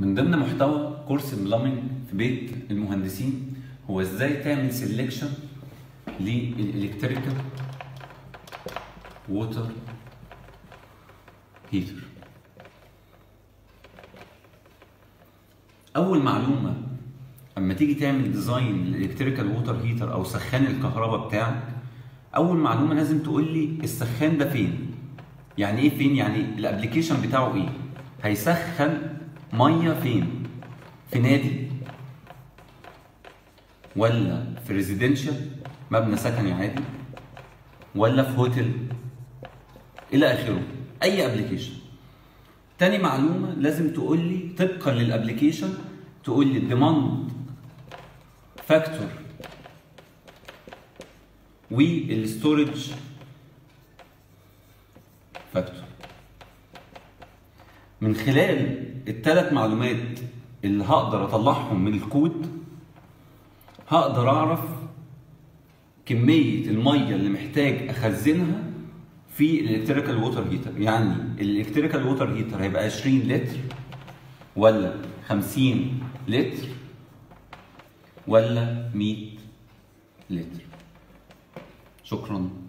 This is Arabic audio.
من ضمن محتوى كورس البلامينج في بيت المهندسين هو ازاي تعمل سيلكشن للإلكتريكال ووتر هيتر. اول معلومه اما تيجي تعمل ديزاين للإلكتريكال ووتر هيتر او سخان الكهرباء بتاعك، اول معلومه لازم تقول لي السخان ده فين. يعني ايه فين؟ يعني الابلكيشن بتاعه ايه؟ هيسخن ميه فين؟ في نادي ولا في ريزيدنشال مبنى سكني عادي ولا في هوتيل الى اخره، اي ابلكيشن. تاني معلومه لازم تقول لي طبقا للابلكيشن تقول لي الديماند فاكتور والستورج فاكتور. من خلال الثلاث معلومات اللي هقدر اطلعهم من الكود هقدر اعرف كميه الميه اللي محتاج اخزنها في الالكتريكال ووتر هيتر. يعني الالكتريكال ووتر هيتر هيبقى 20 لتر ولا 50 لتر ولا 100 لتر. شكرا.